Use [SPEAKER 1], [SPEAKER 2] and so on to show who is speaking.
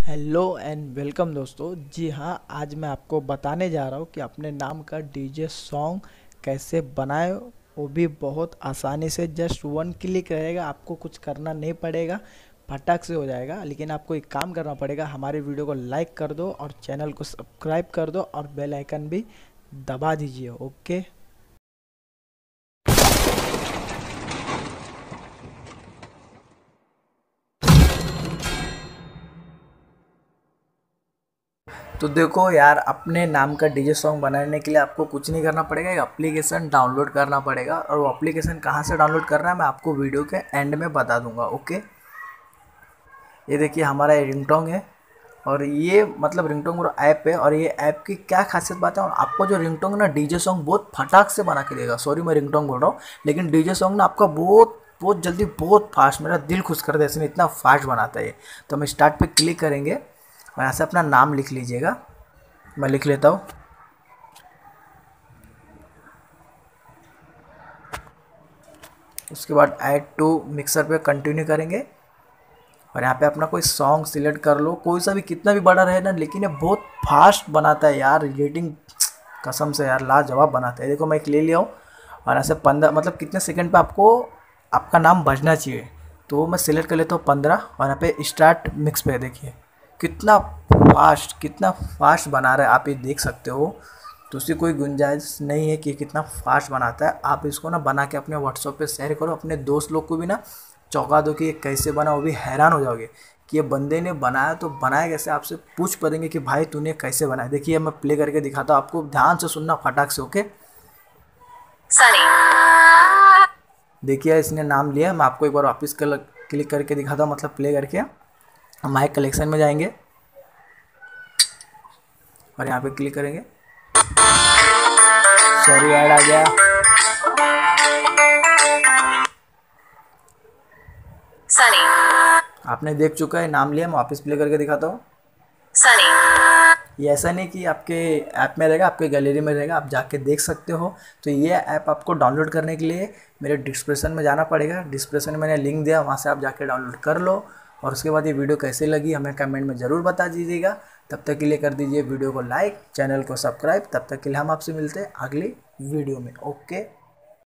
[SPEAKER 1] Hello and welcome दोस्तों। जी हाँ, आज मैं आपको बताने जा रहा हूँ कि अपने नाम का डीजे सॉन्ग कैसे बनाए, वो भी बहुत आसानी से। जस्ट वन क्लिक रहेगा, आपको कुछ करना नहीं पड़ेगा, फटाक से हो जाएगा। लेकिन आपको एक काम करना पड़ेगा, हमारे वीडियो को लाइक कर दो और चैनल को सब्सक्राइब कर दो और बेल आइकन भी दबा दीजिए। ओके। तो देखो यार, अपने नाम का डीजे सॉन्ग बनाने के लिए आपको कुछ नहीं करना पड़ेगा, एक एप्लीकेशन डाउनलोड करना पड़ेगा। और वो एप्लीकेशन कहाँ से डाउनलोड करना है मैं आपको वीडियो के एंड में बता दूंगा। ओके। ये देखिए, हमारा ये रिंगटोन है और ये मतलब रिंगटोन पूरा ऐप है। और ये ऐप की क्या खासियत बात है, और आपको जो रिंगटोन ना डीजे सॉन्ग बहुत फटाक से बना के देगा। सॉरी मैं रिंगटोन बोल रहा हूँ, लेकिन डीजे सॉन्ग ना आपका बहुत बहुत जल्दी, बहुत फास्ट, मेरा दिल खुश कर दे इसमें, इतना फास्ट बनाता है ये। तो हम स्टार्ट पे क्लिक करेंगे और यहाँ से अपना नाम लिख लीजिएगा। मैं लिख लेता हूँ। उसके बाद ऐड टू मिक्सर पे कंटिन्यू करेंगे और यहाँ पे अपना कोई सॉन्ग सिलेक्ट कर लो, कोई सा भी, कितना भी बड़ा रहे ना, लेकिन ये बहुत फास्ट बनाता है यार। रेटिंग कसम से यार लाजवाब बनाता है। देखो मैं एक ले लिया हूँ और यहाँ से 15 मतलब कितने सेकंड पे आपको आपका नाम बजना चाहिए, तो मैं सिलेक्ट कर लेता हूँ 15। और यहाँ पे स्टार्ट मिक्स पे देखिए कितना फास्ट बना रहा है, आप ये देख सकते हो। तो उसकी कोई गुंजाइश नहीं है कि कितना फास्ट बनाता है। आप इसको ना बना के अपने व्हाट्सएप पे शेयर करो, अपने दोस्त लोग को भी ना चौंका दो कि ये कैसे बना। वो भी हैरान हो जाओगे कि ये बंदे ने बनाया तो बनाया कैसे। आपसे पूछ पड़ेंगे कि भाई तूने कैसे बनाया। देखिए मैं प्ले करके दिखाता हूँ, आपको ध्यान से सुनना फटाक से। ओके। सनी, देखिए इसने नाम लिया। मैं आपको एक बार वापस क्लिक करके दिखाता हूँ, मतलब प्ले करके। हम माइक कलेक्शन में जाएंगे और यहाँ पे क्लिक करेंगे। सॉरी ऐड आ गया। सनी, आपने देख चुका है, नाम लिया। मैं वापस प्ले करके दिखाता हूँ। सनी, ये ऐसा नहीं कि आपके ऐप में रहेगा, आपके गैलरी में रहेगा, आप जाके देख सकते हो। तो ये ऐप आपको डाउनलोड करने के लिए मेरे डिस्क्रिप्शन में जाना पड़ेगा। डिस्क्रिप्शन में मैंने लिंक दिया, वहाँ से आप जाके डाउनलोड कर लो। और उसके बाद ये वीडियो कैसे लगी हमें कमेंट में ज़रूर बता दीजिएगा। तब तक के लिए कर दीजिए वीडियो को लाइक, चैनल को सब्सक्राइब। तब तक के लिए हम आपसे मिलते हैं अगली वीडियो में। ओके।